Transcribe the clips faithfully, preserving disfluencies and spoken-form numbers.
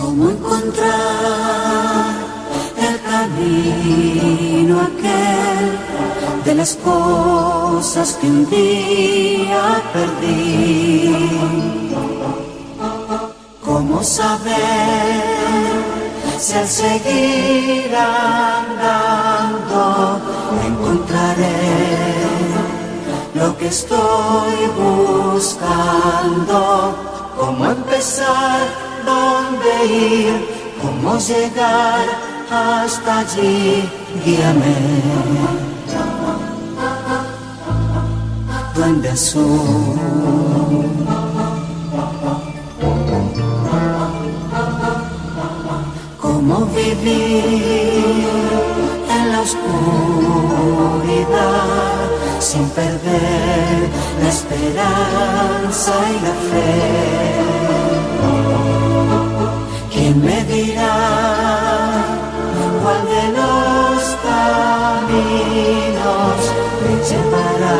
¿Cómo encontrar el camino aquel de las cosas que un día perdí? ¿Cómo saber si al seguir andando encontraré lo que estoy buscando? ¿Cómo empezar? ¿Dónde ir? ¿Cómo llegar hasta allí? Guíame, Duende Azul. ¿Cómo vivir en la oscuridad sin perder la esperanza y la fe? ¿Quién me dirá cuál de los caminos me llevará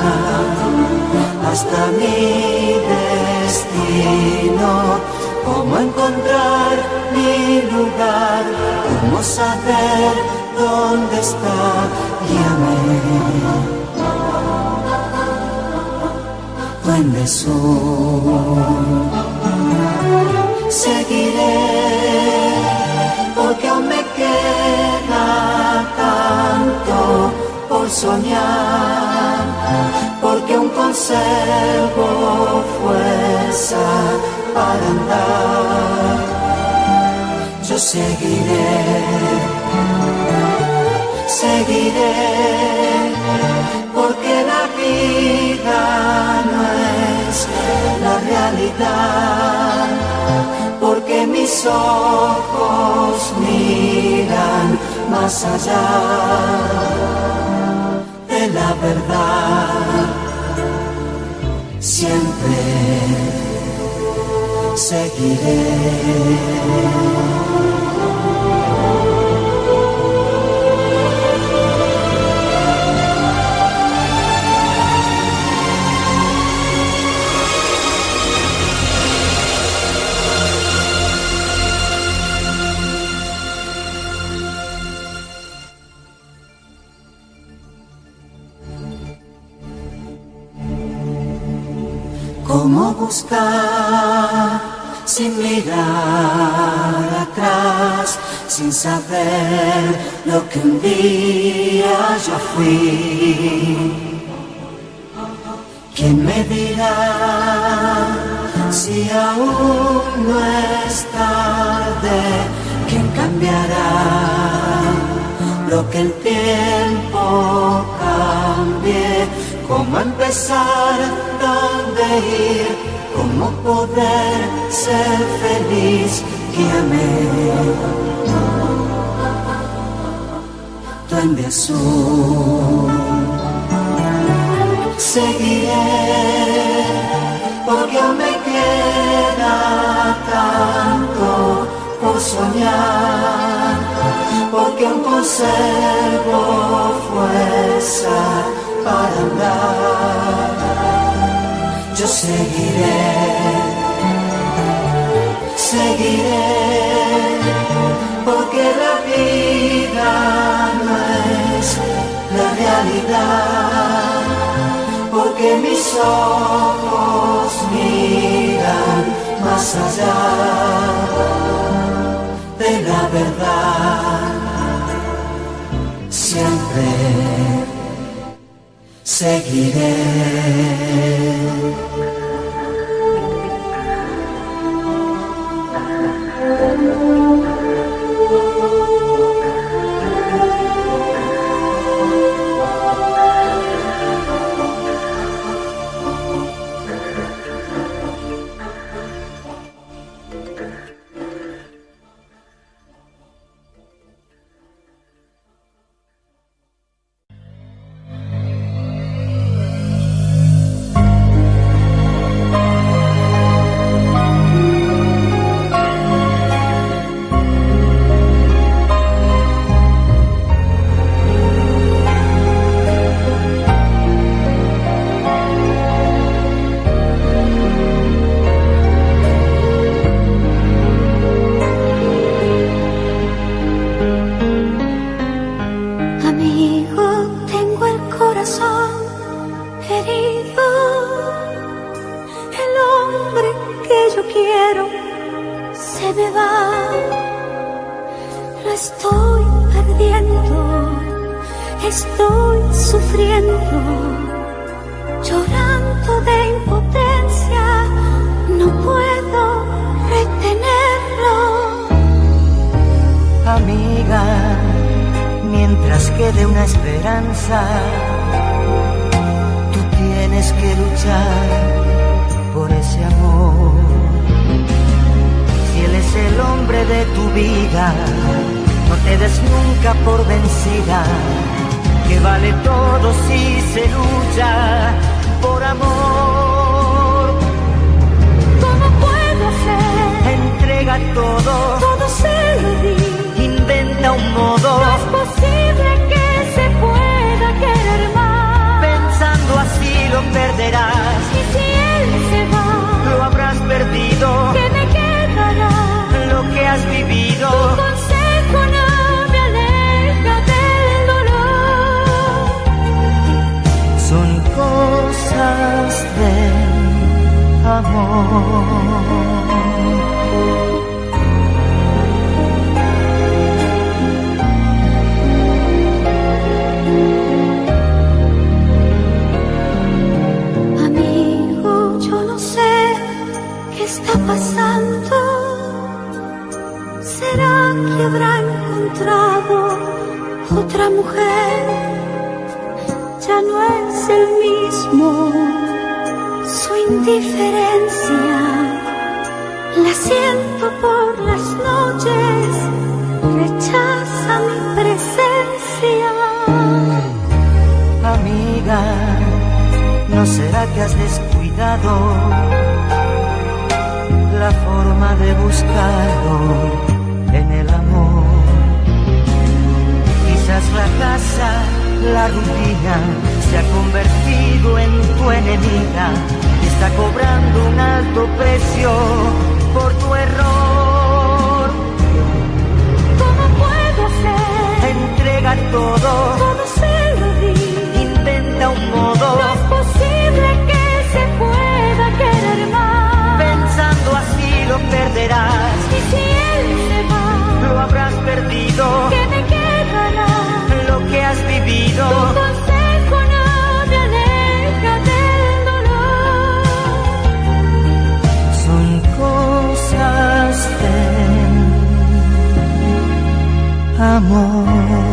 hasta mi destino? ¿Cómo encontrar mi lugar? ¿Cómo saber dónde está? Guíame, Duende Azul. Seguiré, porque aún me queda tanto por soñar, porque aún conservo fuerza para andar. Yo seguiré, seguiré, porque la vida no es la realidad, porque mis ojos miran más allá de la verdad. Siempre seguiré. ¿Cómo buscar sin mirar atrás, sin saber lo que un día yo fui? ¿Quién me dirá si aún no es tarde? ¿Quién cambiará lo que el tiempo cambie? ¿Cómo empezar? ¿Dónde ir? ¿Cómo poder ser feliz? Guíame, Duende Azul. Seguiré, porque aún me queda tanto por soñar, porque aún conservo fuerza para andar. Yo seguiré, seguiré, porque la vida no es la realidad, porque mis ojos miran más allá de la verdad. Siempre seguiré. me va, lo estoy perdiendo, estoy sufriendo, llorando de impotencia, no puedo retenerlo. Amiga, mientras quede una esperanza, tú tienes que luchar por ese amor. Si él es el hombre de tu vida, no te des nunca por vencida, que vale todo si se lucha por amor. ¿Cómo puedo hacer? Entrega todo, todo se lo di. Inventa un modo. No es posible que se pueda querer más. Pensando así lo perderás. Y si él se va, lo habrás perdido. ¿qué me quedará? Lo que has vivido. Tu consejo no me aleja del dolor. Son cosas del amor. ¿Qué está pasando? ¿Será que habrá encontrado otra mujer? Ya no es el mismo, su indiferencia la siento por las noches, rechaza mi presencia. Amiga, ¿no será que has descuidado la forma de buscarlo en el amor? Quizás la casa, la rutina se ha convertido en tu enemiga y está cobrando un alto precio por tu error. ¿Cómo puedo hacer? Entrega todo, todo se lo di. Inventa un modo. No es posible que se pueda querer más. Pensando así lo perderás. Y si él se va, lo habrás perdido. ¿qué me quedará? Lo que has vivido. Tu consejo no me aleja del dolor. Son cosas del amor.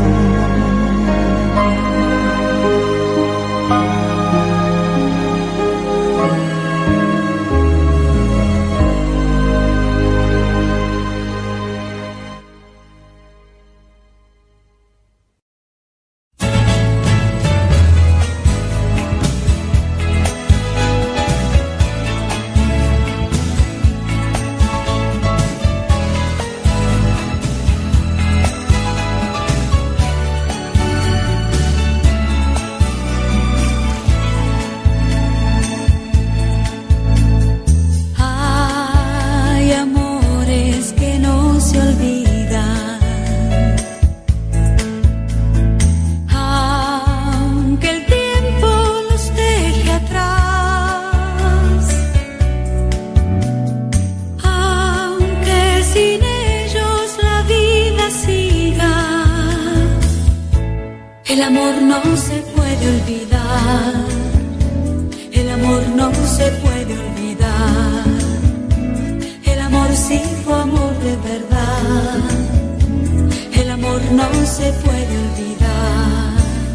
El amor no se puede olvidar, el amor no se puede olvidar, el amor sí fue amor de verdad, el amor no se puede olvidar.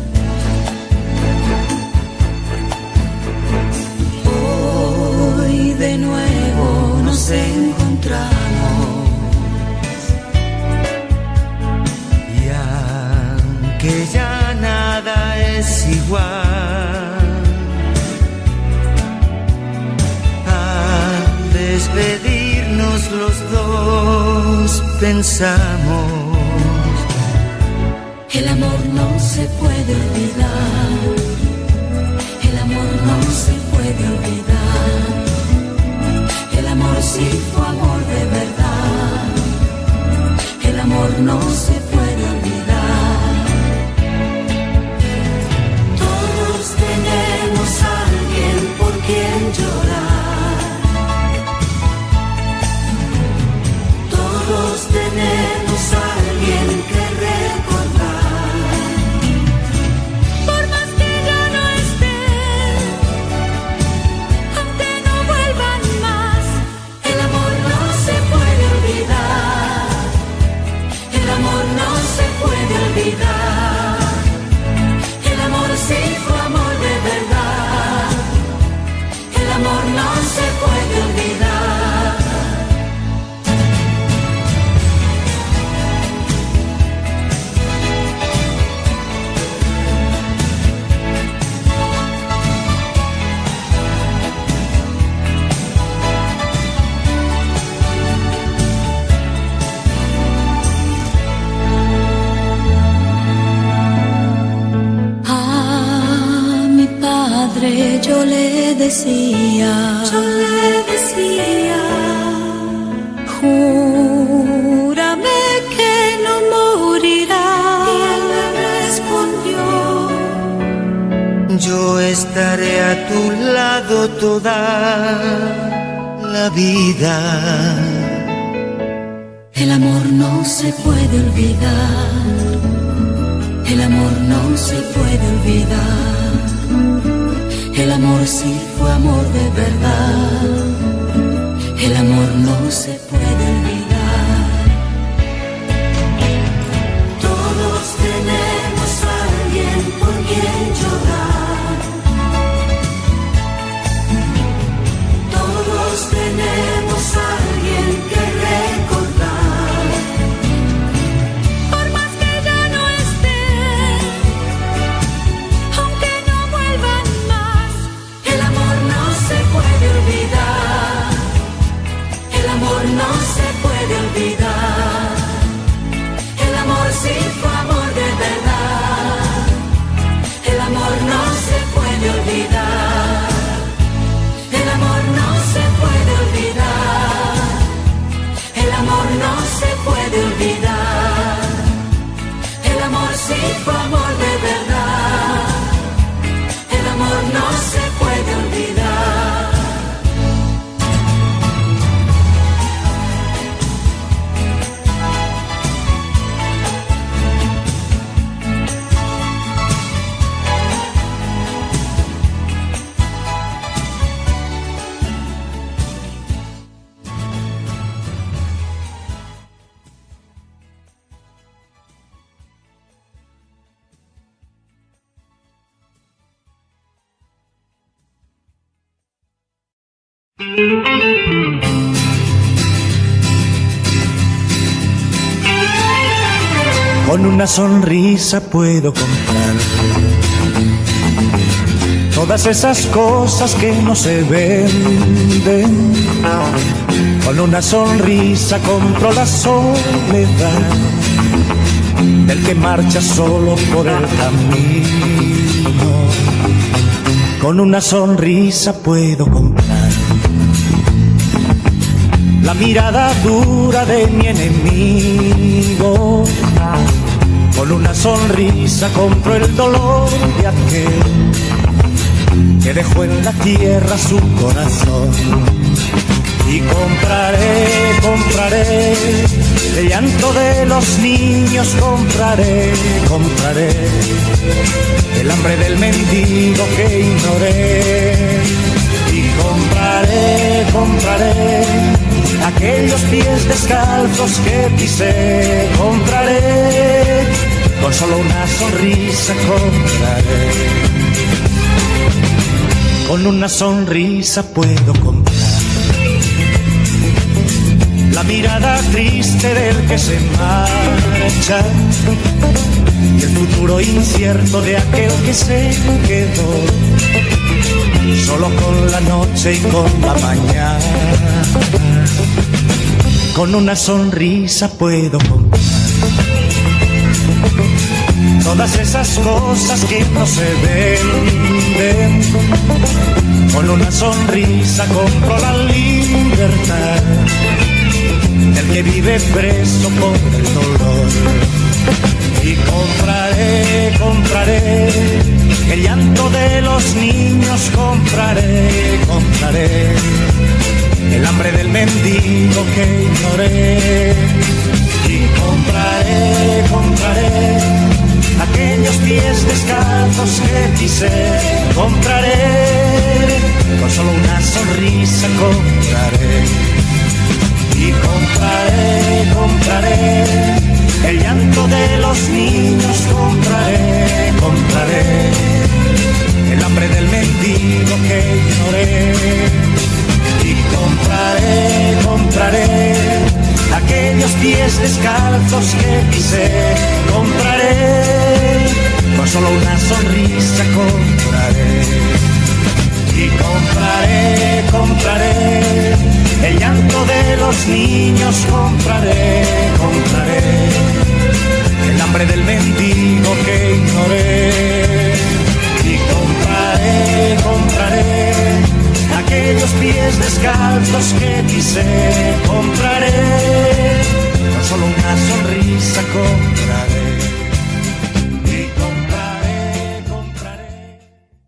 Hoy de nuevo nos encontramos. Que ya nada es igual. Al despedirnos los dos pensamos: el amor no se puede olvidar, el amor no se puede olvidar, el amor sí fue amor de verdad, el amor no se puede olvidar. Tenemos a alguien por quien llorar. madre yo le decía, yo le decía, júrame que no morirás. Y él me respondió, yo estaré a tu lado toda la vida. El amor no se puede olvidar, el amor no se puede olvidar. El amor sí fue amor de verdad, el amor no se puede olvidar. Todos tenemos a alguien por quien llorar, todos tenemos a alguien que recordar. Por más que ya no esté, aunque no vuelvan más, el amor no se puede olvidar, el amor no se puede olvidar. El amor sí fue amor de verdad, el amor no se puede olvidar, el amor no se puede olvidar, el amor no se puede olvidar. El amor sí fue amor de verdad, el amor no se puede olvidar. Con una sonrisa puedo comprar todas esas cosas que no se venden. Con una sonrisa compro la soledad del que marcha solo por el camino. Con una sonrisa puedo comprar la mirada dura de mi enemigo. Con una sonrisa compro el dolor de aquel que dejó en la tierra su corazón. Y compraré, compraré el llanto de los niños, compraré, compraré el hambre del mendigo que ignoré. Y compraré, compraré aquellos pies descalzos que pisé, compraré, con solo una sonrisa compraré. Con una sonrisa puedo comprar la mirada triste del que se marcha y el futuro incierto de aquel que se quedó solo con la noche y con la mañana. Con una sonrisa puedo comprar todas esas cosas que no se venden. Con una sonrisa compro la libertad del que vive preso por el dolor. Y compraré, compraré el llanto de los niños, compraré, compraré el hambre del mendigo que ignoré. Y compraré, compraré aquellos pies descalzos que pisé, compraré, con solo una sonrisa compraré. Y compraré, compraré el llanto de los niños, compraré, compraré el hambre del mendigo que ignoré. Y compraré, compraré aquellos pies descalzos que pisé, compraré, con solo una sonrisa compraré. Y compraré, compraré el llanto de los niños, compraré, compraré el hambre del mendigo que ignoré. Y compraré, compraré pies descalzos que quise compraré, tan solo una sonrisa compraré, y compraré, compraré.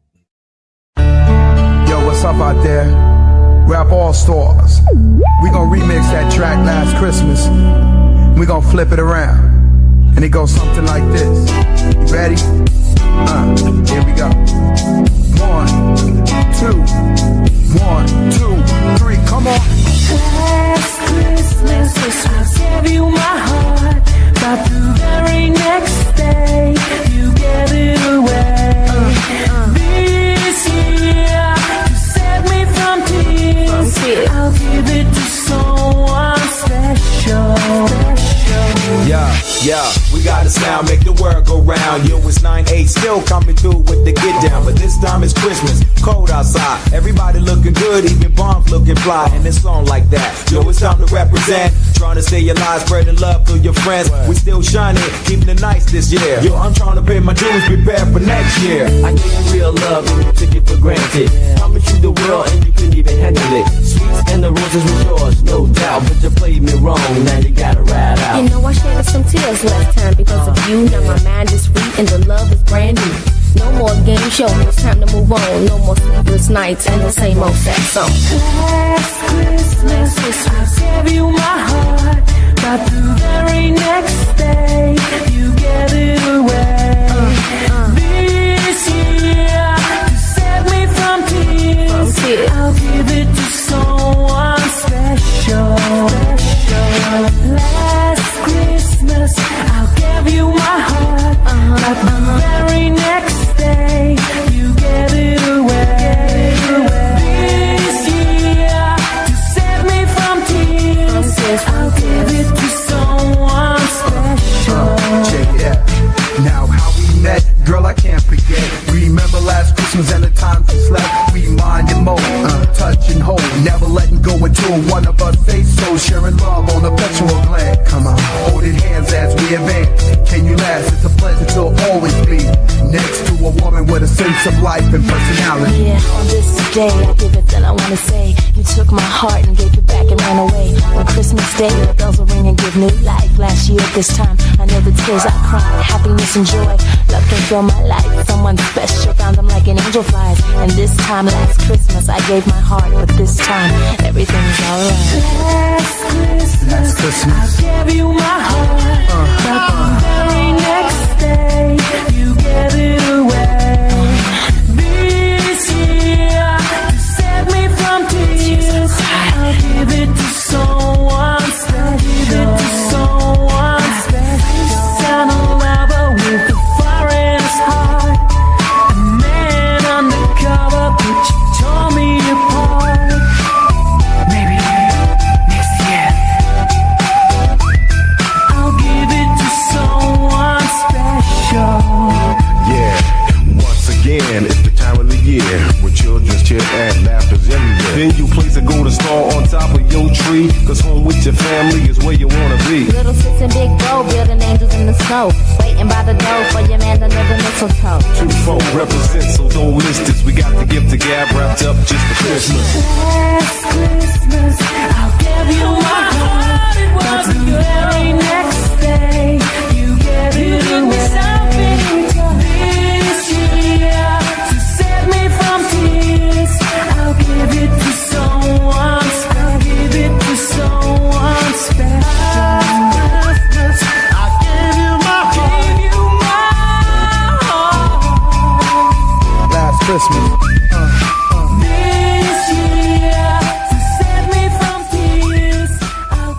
Yo, what's up out there? Rap All Stars. We gonna remix that track Last Christmas. We gonna flip it around, and it goes something like this. You ready? Uh, here we go. One, two, one, two, three, come on. Last Christmas, I gave you my heart, but the very next day, you gave it away. Uh, uh. This year, to save me from tears, from I'll give it to someone special. special. Yeah, yeah, we got a sound, make the world go round. Yo, it's nine eight, still coming through with the get down. But this time it's Christmas, cold outside. Everybody looking good, even bombs looking fly. And it's on like that. Yo, it's time to represent. Trying to stay alive, spreading love to your friends. We still shining, keeping the nights this year. Yo, I'm trying to pay my dues, prepare for next year. I gave you real love and you took it for granted. Promised you the world and you couldn't even handle it. Sweets and the roses was yours, no doubt. But you played me wrong, now you gotta ride out. You know I shed some tears last time because of you. Now my mind is free and the love is brand new. No more game show, it's time to move on. No more sleepless nights and the same old sad song. Last Christmas, I gave you my heart, but the very next day, you gave it away. Uh, uh. This year, to save me from tears, from tears, I'll give it to someone special. special. Last Christmas, I'll give you my heart, uh-huh, but the uh-huh. very next day, you gave it away. This year, to save me from tears, I'll give it to someone special. Uh, check it out. Now how we met, girl, I can't forget. Remember last Christmas and the times we slept. We mind and mold, uh, touch and hold, never letting go until one of us say so. Sharing love on a perpetual glad. Come on, holding hands as we advance. Can you last? It's a pleasure to always be next to a woman with a sense of life and personality. Yeah, on this day I give it that I wanna say. You took my heart and gave it back and ran away. On Christmas Day the bells will ring and give new life. Last year at this time I know the tears I cried. Happiness and joy, love can fill my life. Someone special, found them like an angel flies. And this time last Christmas I gave my heart, but this time everything's alright. Last Christmas, last Christmas I gave you my heart, uh, but uh, the very next day you gave it away. This year, to save me from tears, I'll give it to someone special. Give it to someone special. Son of a lover with a fire in his heart, a man undercover, but you tore me apart. Maybe next year I'll give it to someone special. Yeah, once again, it's the time of the year when children's cheer and laughter's everywhere. Then you place a golden star on top of your tree, cause home with your family is where you wanna be. Little sis and big bro building angels in the snow, waiting by the door for your man under the mistletoe. Two folk represent, so don't miss this. We got the gift of gab wrapped up just for Christmas. Last Christmas, I'll give you my heart, but the very next day, you gave it away. This year, to save me from tears, I'll give it to someone. I'll give it to someone special. I gave you my heart, you my heart. Last Christmas. This year, to save me from tears, I'll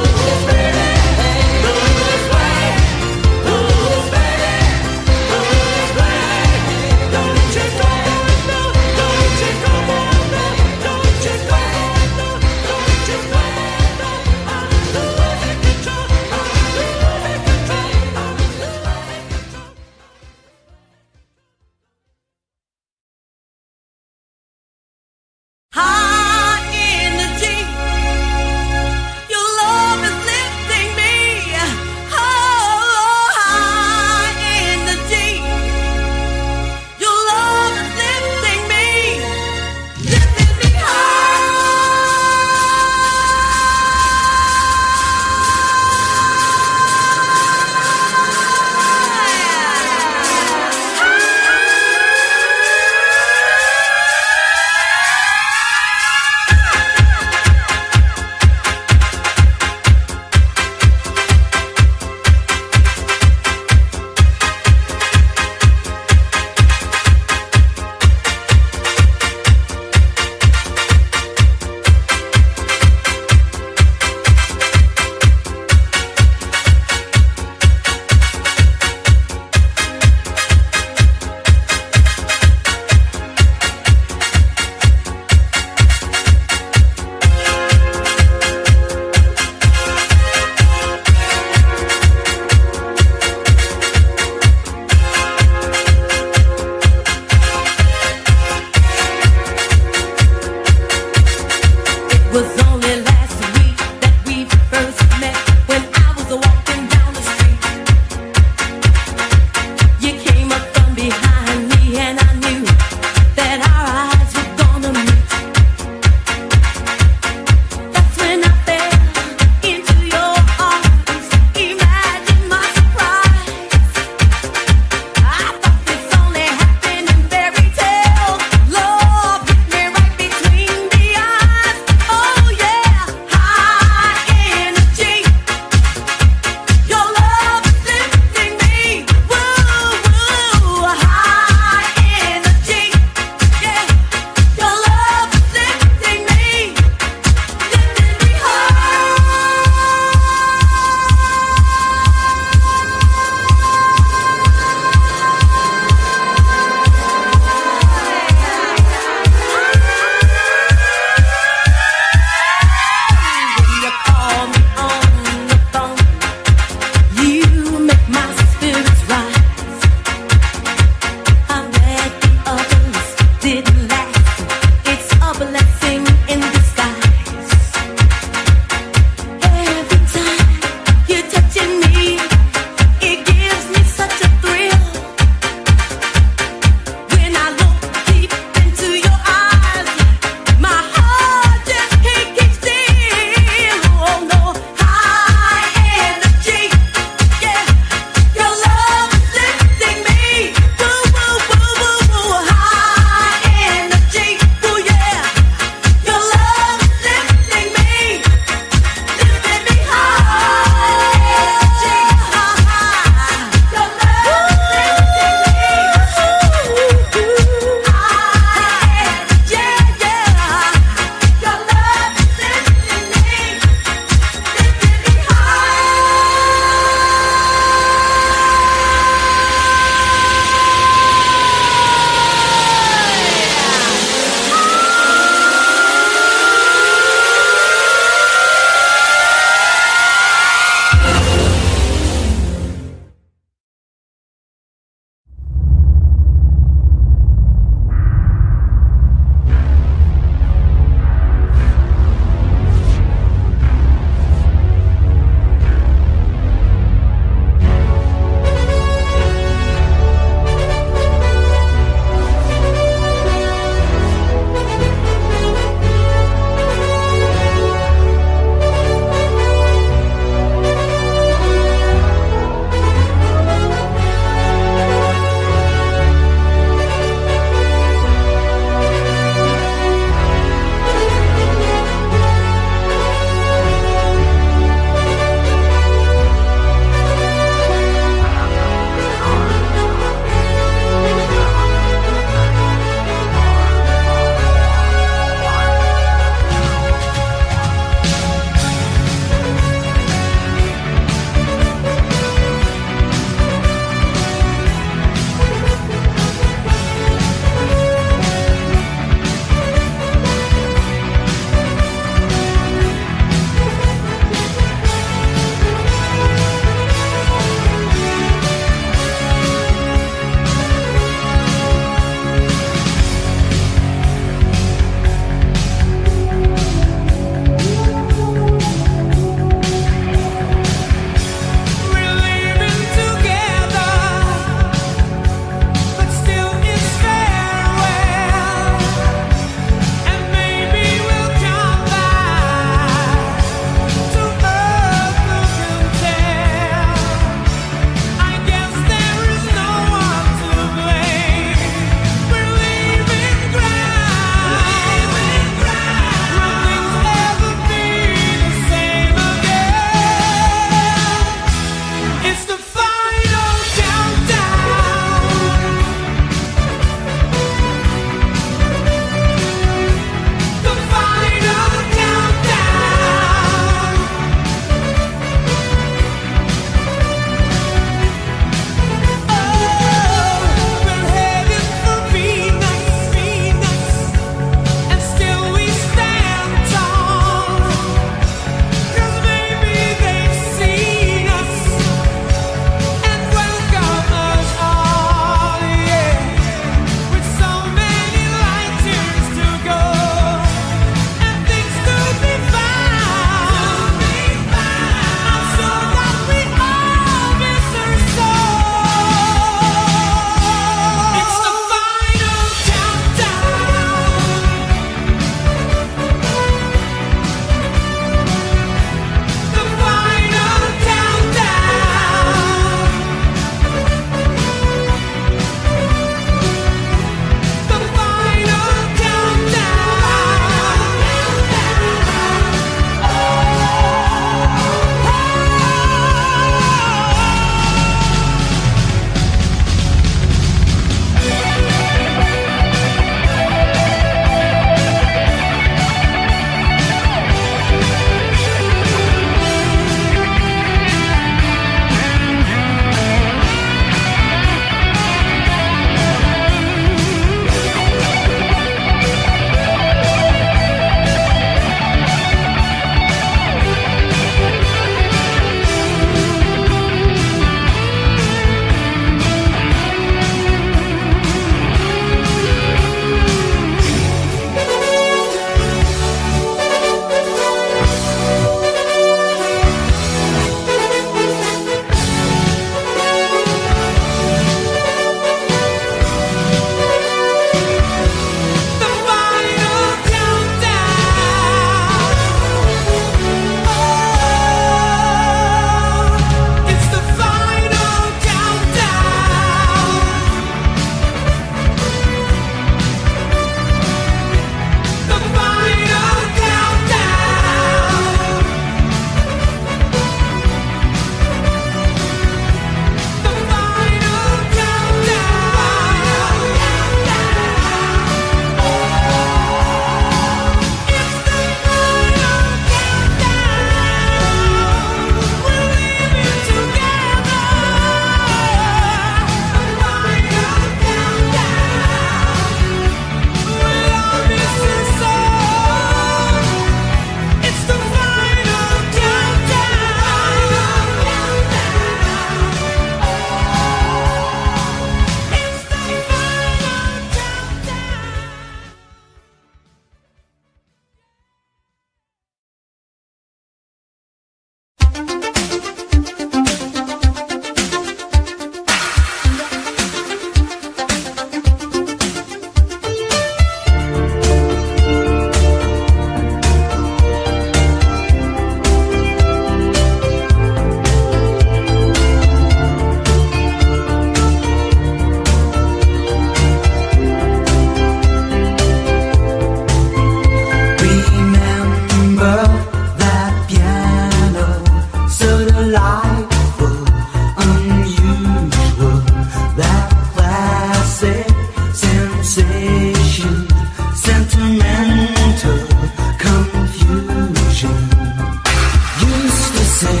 delightful, unusual, that classic sensation, sentimental confusion. Used to say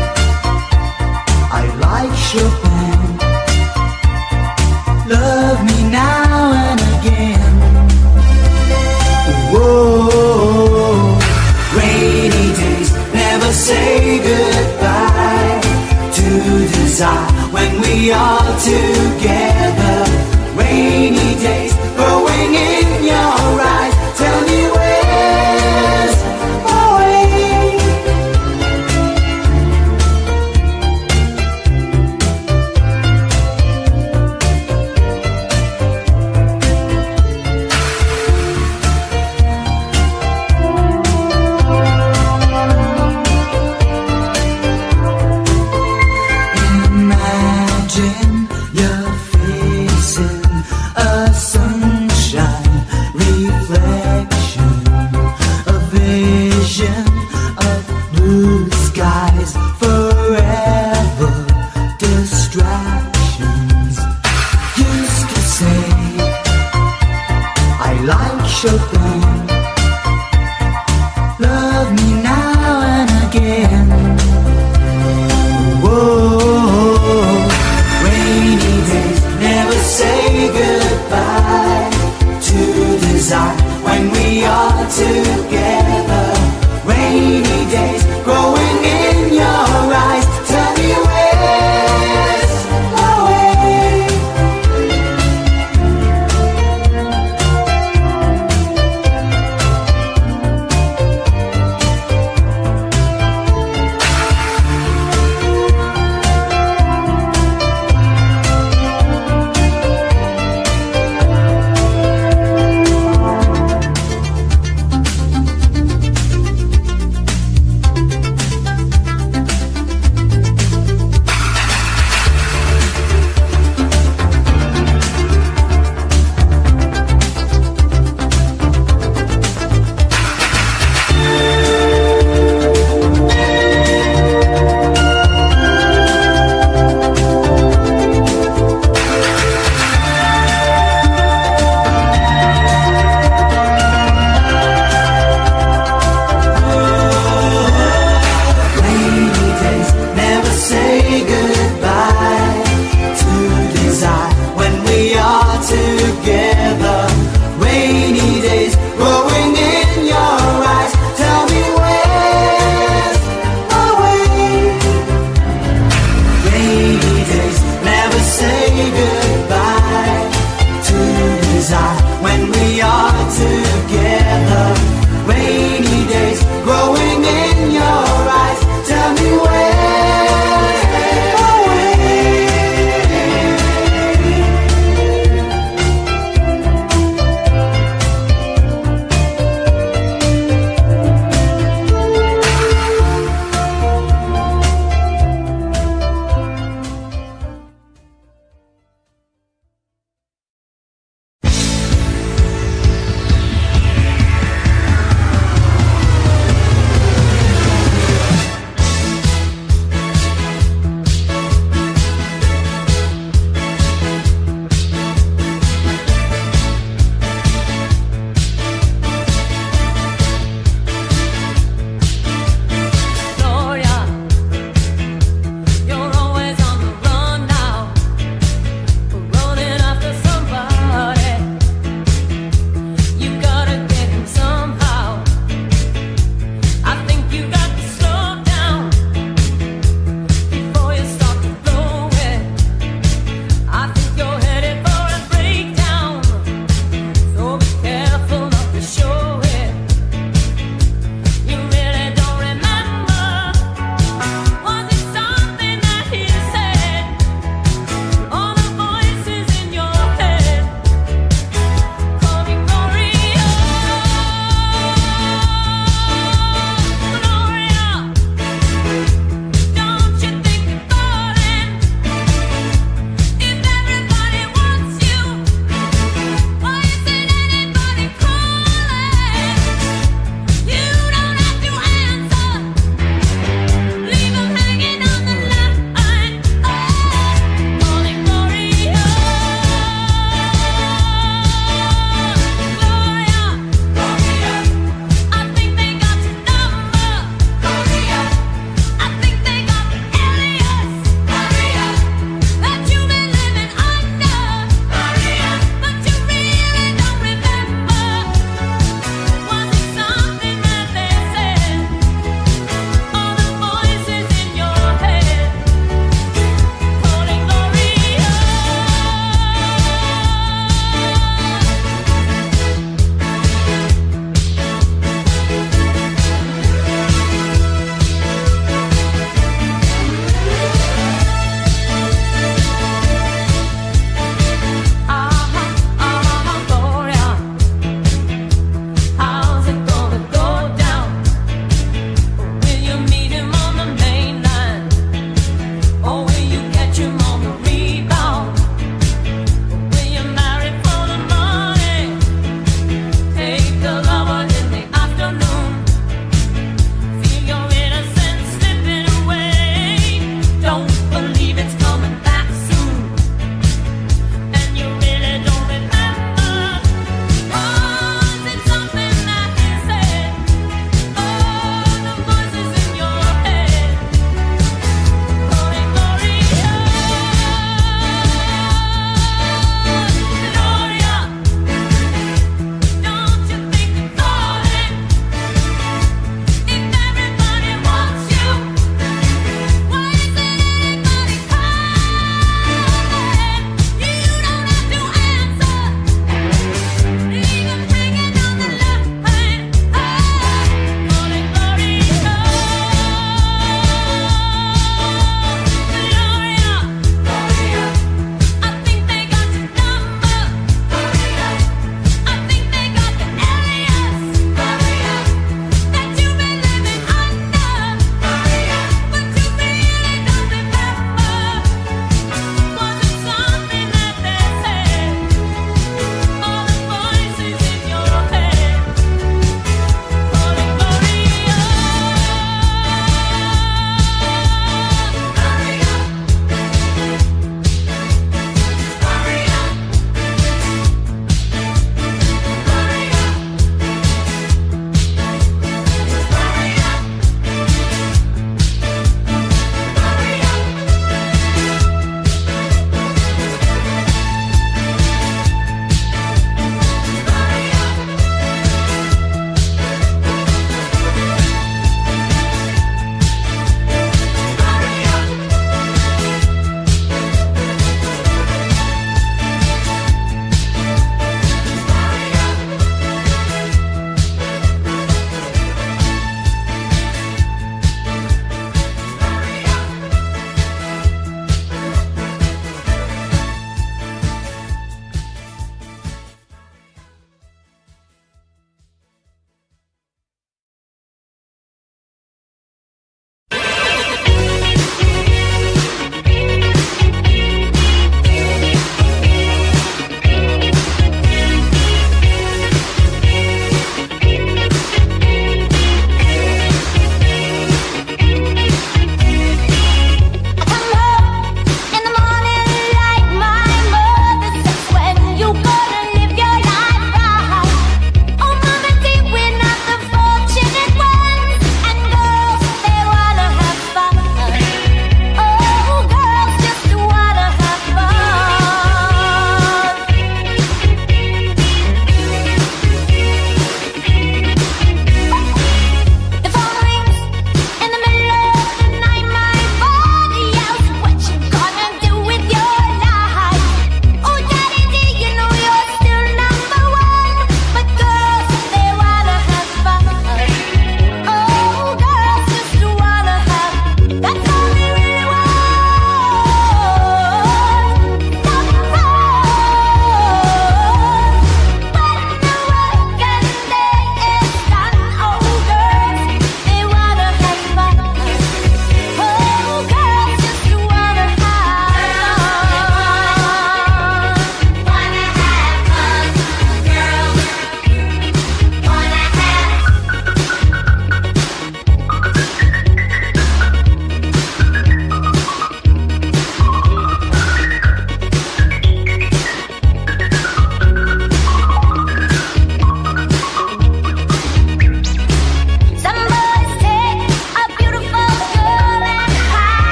I like Chopin, love me now and again. Whoa, rainy days never say goodbye to desire when we are together. Rainy days growing in your eyes, tell me where's my way. Imagine you're facing a sunshine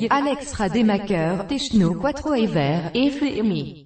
Alex Rademacher, Techno Quattro Ever, et Femi.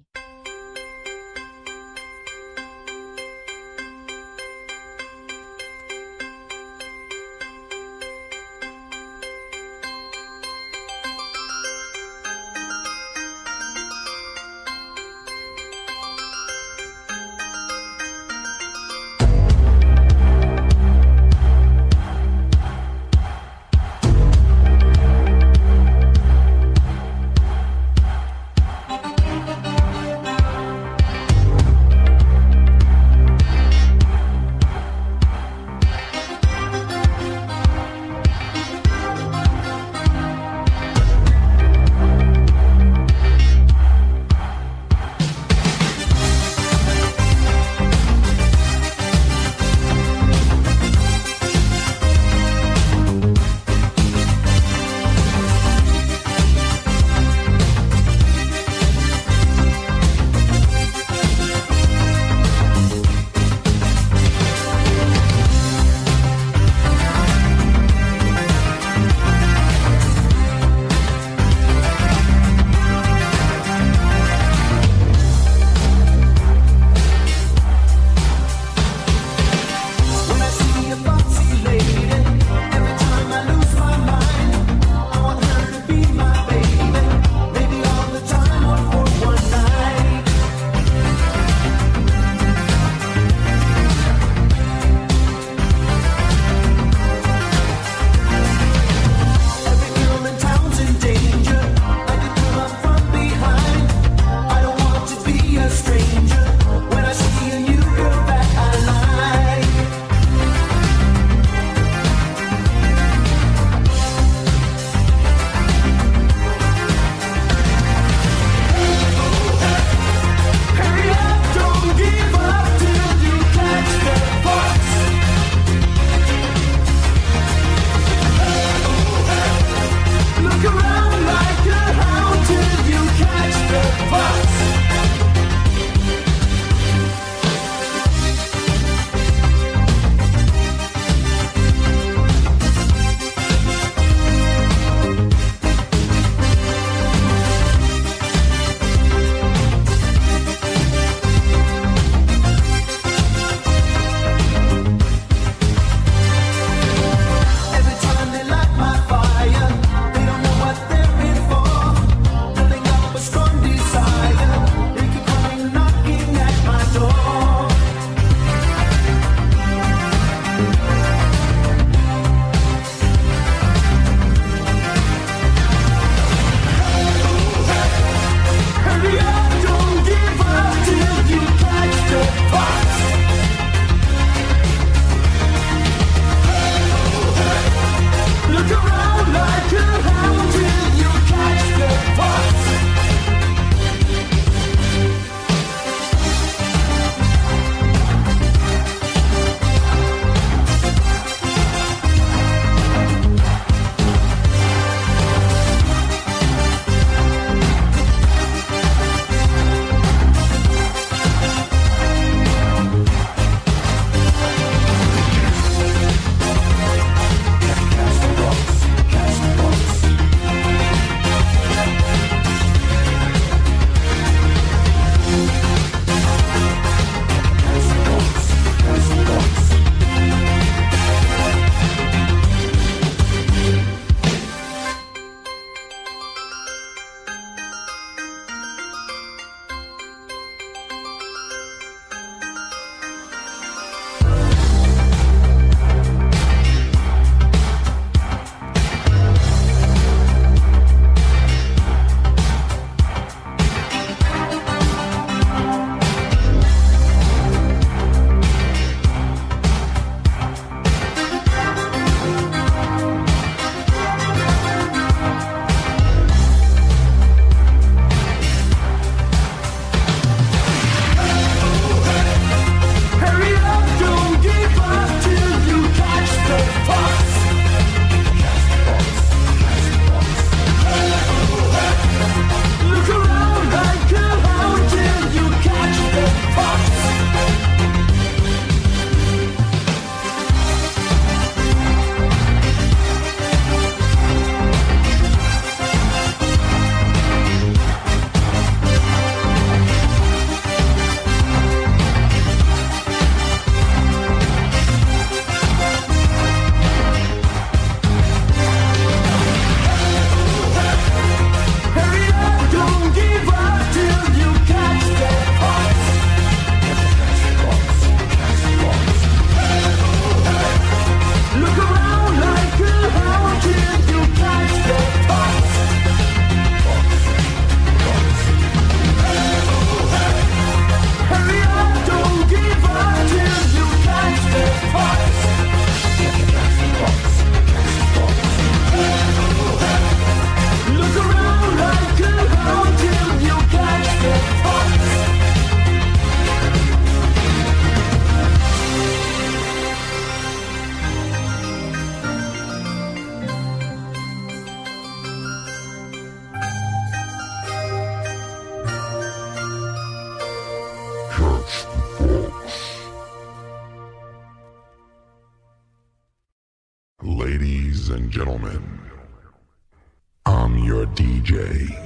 gentlemen, I'm your D J.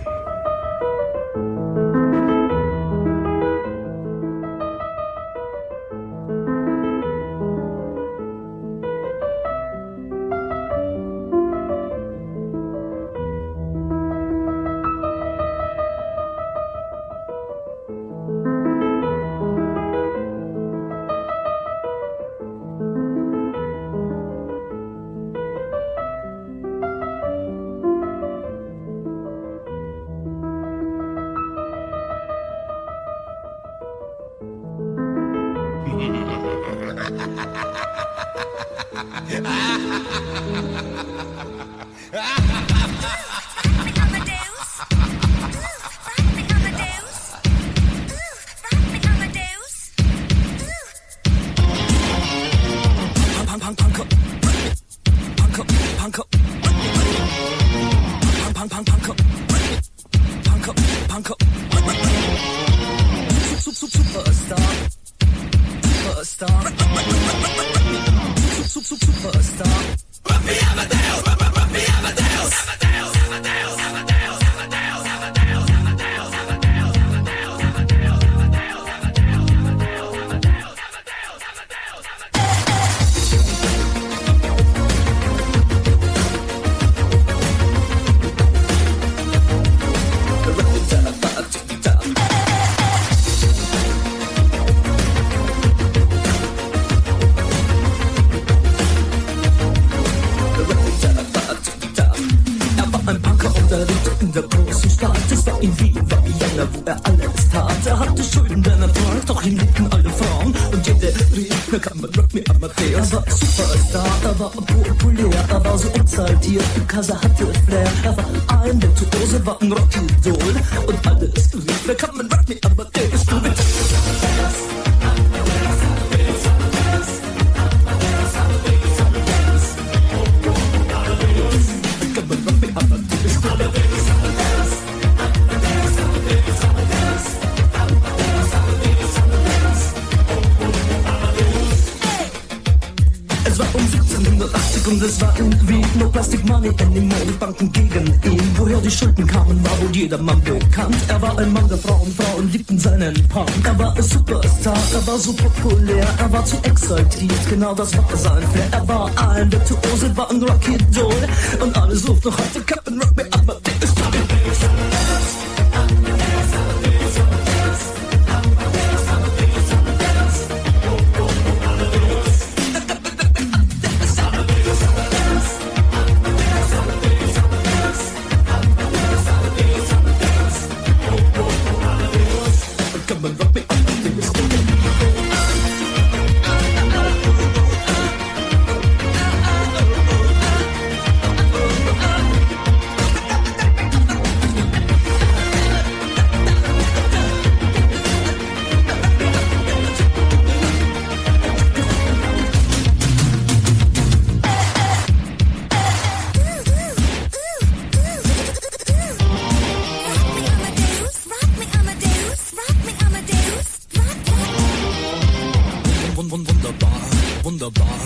Er hatte Flair, er war ein Virtuose, war ein Rockidol und alles rief, wer kann man Rock Me Amadeus, du willst und es war irgendwie no Plastic Money anymore, die Banken gegen ihn. Woher die Schulden kamen, war wohl jedermann bekannt. Er war ein Mann der Frauen, Frauen liebten seinen Punk. Er war ein Superstar, er war so populär, er war zu exaltiert, genau das war sein Flair. Er war ein Virtuose, war ein Rockidol und alles ruft noch heute Captain Rock Me Amadeus. Wunderbar,